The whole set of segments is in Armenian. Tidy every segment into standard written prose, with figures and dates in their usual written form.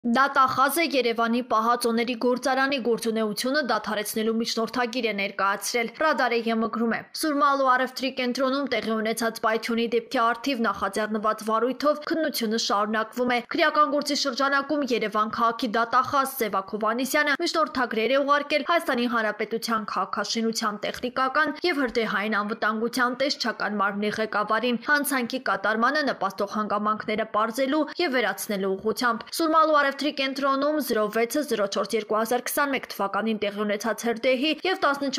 Դատախազ է Երևանի պահածոների գործարանի գործունեությունը դադարեցնելու միջնորդագիր է ներկայացրել։ Ռադարը ԵՄ-գրում է. Սուրմալու առևտրի կենտրոնում տեղի ունեցած պայթյունի դեպքի առթիվ նախաձեռնված վարույթով քննությունը շարունակվում է։ Քրեական գործի շրջանակում Երևան քաղաքի դատախազ Սևակ Հովհաննիսյանը միջնորդագրեր է ուղարկել Հայաստանի Հանրապետության քաղաքաշինության տեխնիկական եւ հրդեհային անվտանգության տեսչական մարմնի ղեկավարին հանցանքի կատարմանը նպաստող հանգամանքները պարզելու եւ վերացնելու ուղղությամբ։ Սուրմալու առևտրի կենտրոնում 06-04-2021 թվականին տեղի ունեցած հրդեհի եւ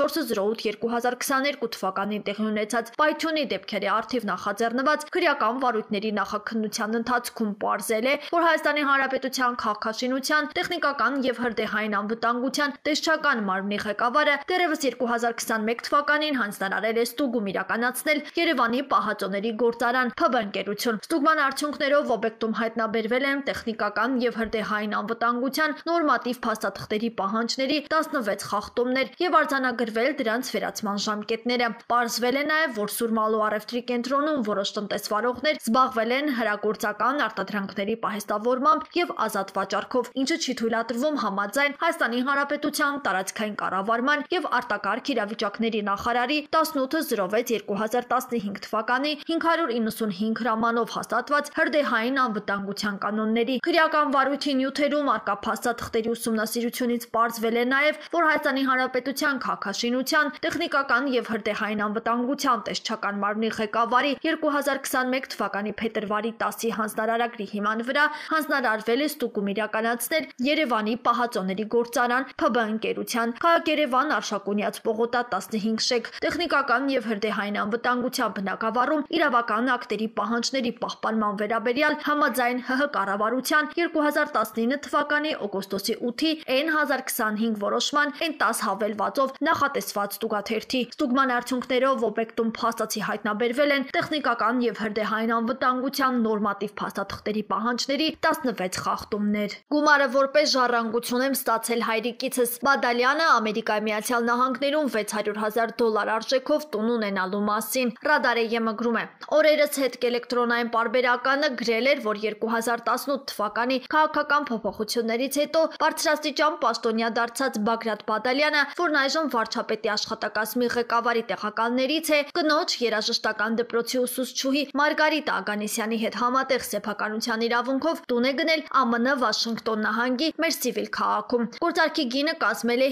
14-08-2022 թվականին տեղի ունեցած պայթյունի դեպքերի առթիվ նախաձեռնված քրեական վարույթների նախաքննության ընթացքում պարզել է, որ Հայաստանի Հանրապետության քաղաքաշինության, տեխնիկական եւ հրդեհային անվտանգության տեսչական մարմնի ղեկավարը դեռևս 2021 թվականին հանձնարարել է ստուգում իրականացնել Երևանի պահածոների գործարան ՓԲ ընկերություն։ Ստուգման արդյունքներով օբյեկտում հայտնաբերվել են տեխնիկական եւ հրդեհային անվտանգության նորմատիվ փաստաթղթերի պահանջների 16 խախտումներ եւ արձանագրվել դրանց վերացման ժամկետները։ Պարզվել է նաեւ, որ Սուրմալու առևտրի կենտրոնում որոշ տնտեսվարողներ զբաղվել են հրագործական արտադրանքների պահեստավորմամբ եւ ազատ վաճառքով, ինչը չի թույլատրվում համաձայն Հայաստանի Հանրապետության տարածքային կառավարման եւ արտակարգ իրավիճակների նախարարի 1806-2015 թվականի 595 հրամանով հաստատված հրդեհային անվտանգության կանոնների։ Քրեական վարույթի նյութերում արկա փաստաթղթերի ուսումնասիրությունից պարզվել է նաև, որ Հայաստանի Հանրապետության քաղաքաշինության, տեխնիկական եւ հրդեհային անվտանգության տեսչական մարմնի ղեկավարի 2021 թվականի փետրվարի 10-ի հանձնարարագրի հիման վրա հանձնարարվել է ստուգում իրականացնել Երևանի պահածոների գործարան ՓԲ ընկերության քաղաք Երևան Արշակունյաց պողոտա 15 շեկ տեխնիկական եւ հրդեհային անվտանգության բնագավառում իրավական ակտերի պահանջների պահպանման վերաբերյալ համաձայն ՀՀ կառավարության 2019 թվականի օգոստոսի 8-ի N1025 որոշման N10 հավելվածով նախատեսված ստուգաթերթի։ Ստուգման արդյունքներով օբյեկտում փաստացի հայտնաբերվել են տեխնիկական եւ հրդեհային անվտանգության նորմատիվ փաստաթղթերի պահանջների 16 խախտումներ։ Գումարը որպես ժառանգություն եմ ստացել հայրիկիցս։ Բադալյանը Ամերիկայի Միացյալ Նահանգներում $600,000 արժեքով տուն ունենալու մասին։ Ռադարը ԵՄ-գրում է. Օրերս հետք էլեկտրոնային պարբերականը գրել էր, որ 2018 թվականի քաղաքական փոփոխություններից հետո բարձրաստիճան պաշտոնյա դարձած Բագրատ Բադալյանը, որն այժմ վարչապետի աշխատակազմի ղեկավարի տեղակալներից է, կնոջ երաժշտական դպրոցի ուսուցչուհի Մարգարիտա Ագանեսյանի հետ համատեղ սեփականության իրավունքով տուն է գնել ԱՄՆ Վաշինգտոն նահանգի Մերսիվիլ քաղաքում։ Գործարքի գինը կազմել է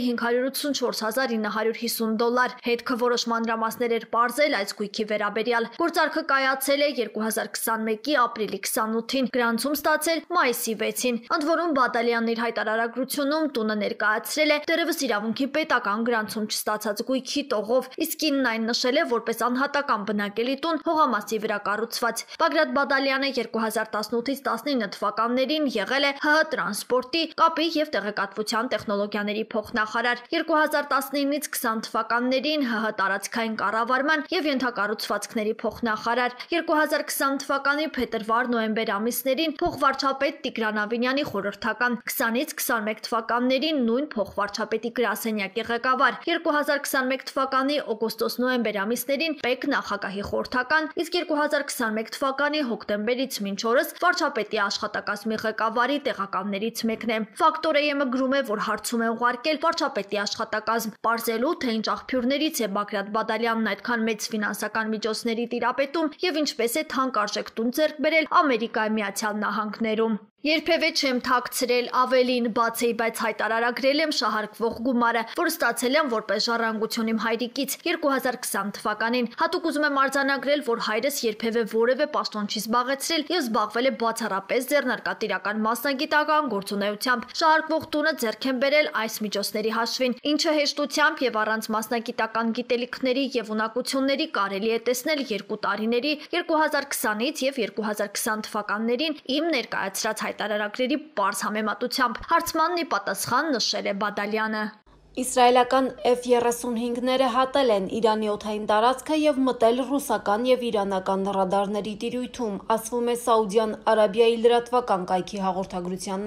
$584,950։ Հետքը որոշ մանրամասներ էր պարզել այս գույքի վերաբերյալ։ Գործարքը կայացել է 2021-ի ապրիլի 28-ին, գրանցում ստացել մայիսի 6-ին, ընդ որում Բադալյանն իր հայտարարագրությունում տունը ներկայացրել է դեռևս իրավունքի պետական գրանցում չստացած գույքի տողով, իսկ ինն այն նշել է որպես անհատական բնակելի տուն հողամասի վրա կառուցված։ Բագրատ Բադալյանը 2018-ից 19 թվականներին եղել է ՀՀ տրանսպորտի, կապի եւ տեղեկատվության տեխնոլոգիաների փոխնախարար, 2019-ից 20 թվականներին ՀՀ տարածքային կառավարման եւ ենթակառուցվածքների փոխնախարար, 2020 թվականի փետրվար-նոյեմբեր ամիսներին փոխվարչապետ Տիգրան Ավինյանի խորհրդական, 20-ից 21 թվականներին նույն փոխվարչապետի գրասենյակի ղեկավար, 2021 թվականի օգոստոս-նոյեմբեր ամիսներին ՊԵԿ նախագահի խորհրդական, իսկ 2021 թվականի հոկտեմբերից մինչ օրս վարչապետի աշխատակազմի ղեկավարի տեղակալներից մեկն է։ Ֆակտորը ԵՄ-գրում է, որ հարցում է ուղարկել վարչապետի աշխատակազմ, պարզելու, թե ինչ աղբյուրներից է Բագրատ Բադալյանն այդքան մեծ ֆինանսական միջոցների տիրապետում եւ ինչպես է թանկարժեք տուն ձեռք բերել Ամերիկայի Միացյալ Նահանգներում։ Երբևէ չեմ թաքցրել, ավելին, բացի, բայց հայտարարագրել եմ շահարկվող գումարը, որ ստացել եմ որպես ժառանգություն իմ հայրիկից 2020 թվականին։ Հատուկ ուզում եմ արձանագրել, որ հայրս երբևէ որևէ պաշտոն չի զբաղեցրել եւ զբաղվել է բացառապես ձեռնարկատիրական մասնագիտական գործունեությամբ։ Շահարկվող տունը ձեռք եմ բերել այս միջոցների հաշվին, ինչը հեշտությամբ եւ առանց մասնագիտական գիտելիքների եւ ունակությունների կարելի է տեսնել 2 տարիների 2020-ից եւ 2020 թվականներին իմ ներկայացրած հայտարարագրերի պարզ համեմատությամբ, հարցմանն ի պատասխան նշել է Բադալյանը։ Իսրայելական F-35-ները հատել են Իրանի օդային տարածքը եւ մտել ռուսական եւ իրանական ռադարների տիրույթում, ասվում է Սաուդյան Արաբիայի լրատվական կայքի հաղորդագրության մեջ։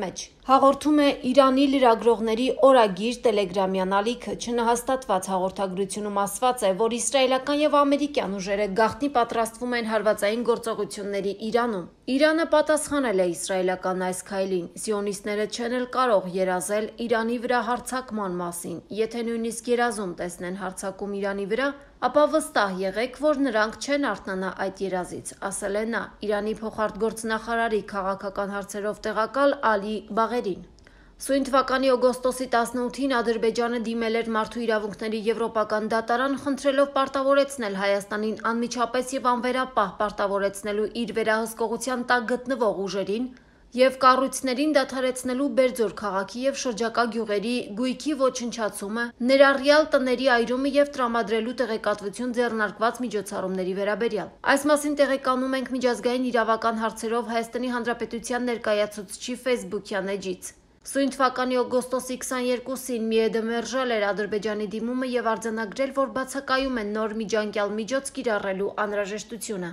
Հաղորդում է Իրանի լրագրողների օրագիր տելեգրամյան ալիքը։ Չնահաստատված հաղորդագրությունում ասված է, որ իսրայելական եւ ամերիկյան ուժերը գաղտնի պատրաստվում են հարվածային գործողությունների Իրանում։ Իրանը պատասխանել է իսրայելական այս քայլին։ Սիոնիստները չեն էլ կարող երազել Իրանի վրա հարձակման մասին։ Եթե նույնիսկ երազում տեսնեն հարձակում Իրանի վրա, ապա վստահ եղեք, որ նրանք չեն արթնանա այդ երազից, ասել է նա Իրանի փոխարտգործնախարարի քաղաքական հարցերով տեղակալ Ալի Բաղերին։ Սույն թվականի օգոստոսի 18-ին Ադրբեջանը դիմել էր Մարդու իրավունքների եվրոպական դատարան, խնդրելով պարտավորեցնել Հայաստանին անմիջապես եւ անվերապահ պարտավորեցնելու իր վերահսկողության տակ գտնվող ուժերին եւ կառույցներին դադարեցնելու Բերձոր քաղաքի եւ շրջակա գյուղերի գույքի ոչնչացումը, ներառյալ տների այրումը եւ տրամադրելու տեղեկատվություն ձեռնարկված միջոցառումների վերաբերյալ։ Այս մասին տեղեկանում ենք միջազգային իրավական հարցերով Հայաստանի Հանրապետության ներկայացուցչի Facebook-յան էջից։ Սույն թվականի օգոստոսի 22-ին Միեդը մերժել էր Ադրբեջանի դիմումը եւ արձանագրել, որ բացակայում են նոր միջանկյալ միջոց կիրառելու անհրաժեշտությունը։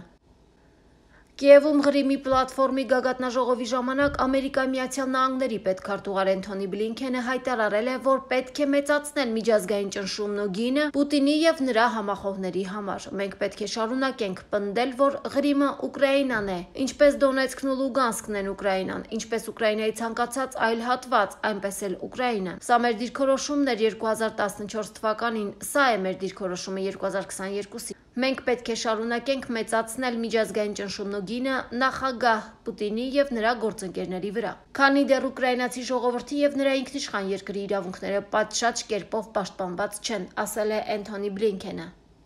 Կիևում Ղրիմի պլատֆորմի գագաթնաժողովի ժամանակ Ամերիկայի Միացյալ Նահանգների պետքարտուղար Էնթոնի Բլինքենը հայտարարել է, որ պետք է մեծացնել միջազգային ճնշումն ու գինը Պուտինի եւ նրա համախոհների համար։ Մենք պետք է շարունակենք պնդել, որ Ղրիմը Ուկրաինան է, ինչպես Դոնեցկն ու Լուգանսկն են Ուկրաինան, ինչպես Ուկրաինայի ցանկացած այլ հատված, այնպես էլ Ուկրաինան։ Սա մեր դիրքորոշումն էր 2014 թվականին, սա է մեր դիրքորոշումը 2022-ին։ Մենք պետք է շարունակենք մեծացնել միջազգային ճնշումն ու գինը նախագահ Պուտինի եւ նրա գործընկերների վրա։ Քանի դեռ ուկրաինացի ժողովրդի եւ նրա ինքնիշխան երկրի իրավունքները պատշաճ կերպով պաշտպանված չեն, ասել է Էնթոնի Բլինքենը։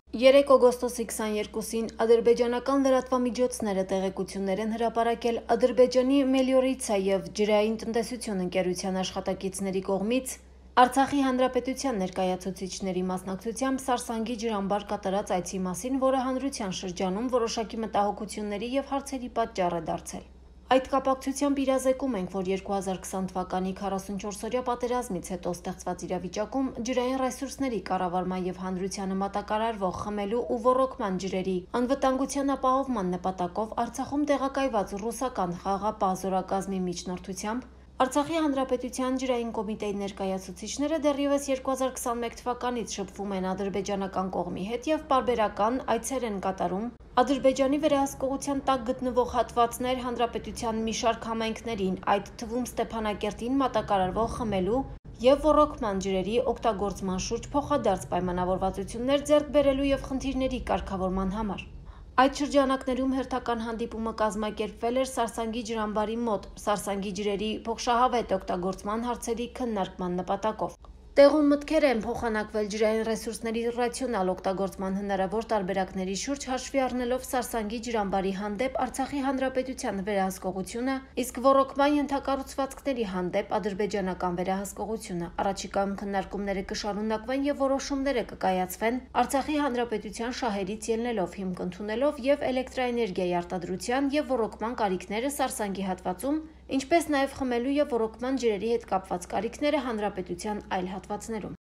3 օգոստոսի 22-ին ադրբեջանական լրատվամիջոցները տեղեկություններ են հրապարակել Ադրբեջանի Մելիորիցիա եւ ջրային տնտեսություն ընկերության աշխատակիցների կողմից Արցախի հանրապետության ներկայացուցիչների մասնակցությամբ Սարսանգի ջրամբար կատարած այցի մասին, որը հանրության շրջանում որոշակի մտահոգությունների եւ հարցերի պատճառ է դարձել։ Այդ կապակցությամբ իրազեկում ենք, որ 2020 թվականի 44-օրյա պատերազմից հետո ստեղծված իրավիճակում ջրային ռեսուրսների կառավարման եւ հանրությանը մատակարարվող խմելու ու ոռոգման ջրերի անվտանգության ապահովման նպատակով Արցախում տեղակայված ռուսական խաղաղապահ զորակազմի միջնորդությամբ Արցախի հանրապետության ջրային կոմիտեի ներկայացուցիչները դեռևս 2021 թվականից շփվում են ադրբեջանական կողմի հետ եւ պարբերական այցեր են կատարում Ադրբեջանի վերահսկողության տակ գտնվող հատվածներ հանրապետության մի շարք համայնքներին, այդ թվում Ստեփանակերտին մատակարարվող խմելու եւ ոռոգման ջրերի օգտագործման շուրջ փոխադարձ պայմանավորվածություններ ձեռք բերելու եւ խնդիրների կարգավորման համար։ Այդ շրջանակներում հերթական հանդիպումը կազմակերպվել էր Սարսանգի ջրամբարի մոտ, Սարսանգի ջրերի փոխշահավետ օգտագործման հարցերի քննարկման նպատակով։ Տեղում մտքեր են փոխանակվել ջրային ռեսուրսների ռացիոնալ օգտագործման հնարավոր տարբերակների շուրջ հաշվի առնելով Սարսանգի ջրամբարի հանդեպ Արցախի հանրապետության վերահսկողությունը, իսկ ոռոգման ենթակառուցվածքների հանդեպ ադրբեջանական վերահսկողությունը։ Առաջիկայում քննարկումները կշարունակվեն եւ որոշումները կկայացվեն Արցախի հանրապետության շահերից ելնելով, հիմք ընդունելով եւ էլեկտրաէներգիայի արտադրության եւ ոռոգման կարիքները Սարսանգի հատվածում, ինչպես նաեւ խմելու եւ ոռոգման ջրերի հետ կապված կարիքները հանրապետության այլ հատվածներում։